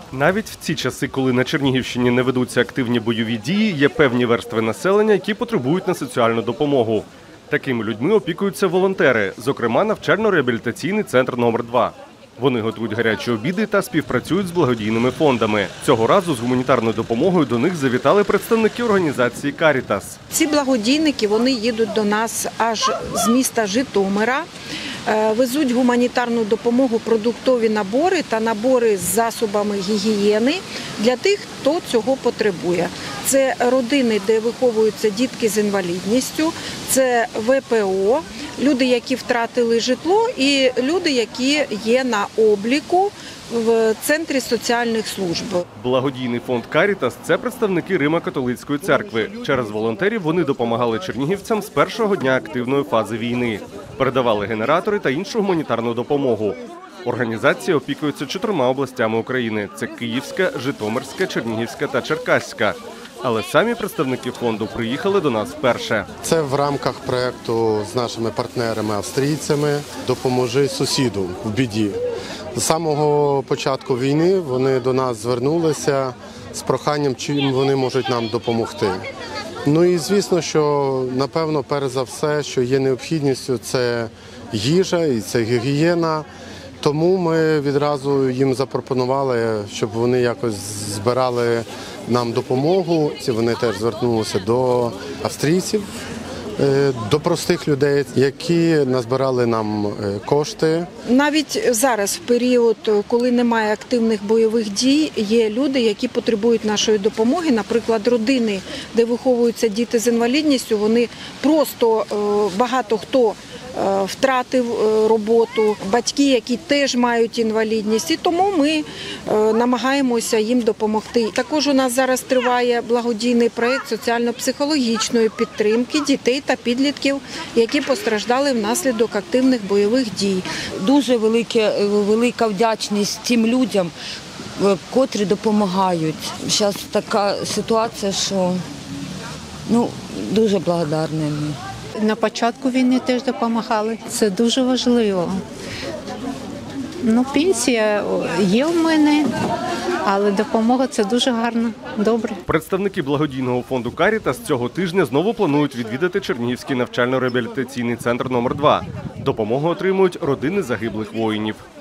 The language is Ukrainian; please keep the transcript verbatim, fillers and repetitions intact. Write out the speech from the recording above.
Навіть в ці часи, коли на Чернігівщині не ведуться активні бойові дії, є певні верстви населення, які потребують на соціальну допомогу. Такими людьми опікуються волонтери, зокрема навчально-реабілітаційний центр номер два. Вони готують гарячі обіди та співпрацюють з благодійними фондами. Цього разу з гуманітарною допомогою до них завітали представники організації «Карітас». Ці благодійники, вони їдуть до нас аж з міста Житомира, везуть гуманітарну допомогу, продуктові набори та набори з засобами гігієни для тих, хто цього потребує. Це родини, де виховуються дітки з інвалідністю, це ве пе о, люди, які втратили житло, і люди, які є на обліку в Центрі соціальних служб. Благодійний фонд «Карітас» – це представники Римо-католицької церкви. Через волонтерів вони допомагали чернігівцям з першого дня активної фази війни. Передавали генератори та іншу гуманітарну допомогу. Організація опікується чотирма областями України – це Київська, Житомирська, Чернігівська та Черкаська. Але самі представники фонду приїхали до нас вперше. Це в рамках проєкту з нашими партнерами-австрійцями «Допоможи сусіду в біді». З самого початку війни вони до нас звернулися з проханням, чим вони можуть нам допомогти. Ну і звісно, що, напевно, перш за все, що є необхідністю, це їжа і це гігієна. Тому ми відразу їм запропонували, щоб вони якось збирали нам допомогу. Вони теж звернулися до австрійців, до простих людей, які назбирали нам кошти. Навіть зараз, в період, коли немає активних бойових дій, є люди, які потребують нашої допомоги. Наприклад, родини, де виховуються діти з інвалідністю, вони просто багато хто втратив роботу, батьки, які теж мають інвалідність, і тому ми намагаємося їм допомогти. Також у нас зараз триває благодійний проєкт соціально-психологічної підтримки дітей та підлітків, які постраждали внаслідок активних бойових дій. Дуже велике, велика вдячність тим людям, котрі допомагають. Зараз така ситуація, що ну, дуже благодарні ми. На початку війни теж допомагали. Це дуже важливо. Ну, пенсія є в мене, але допомога – це дуже гарно, добре. Представники благодійного фонду «Карітас» цього тижня знову планують відвідати Чернігівський навчально-реабілітаційний центр номер два. Допомогу отримують родини загиблих воїнів.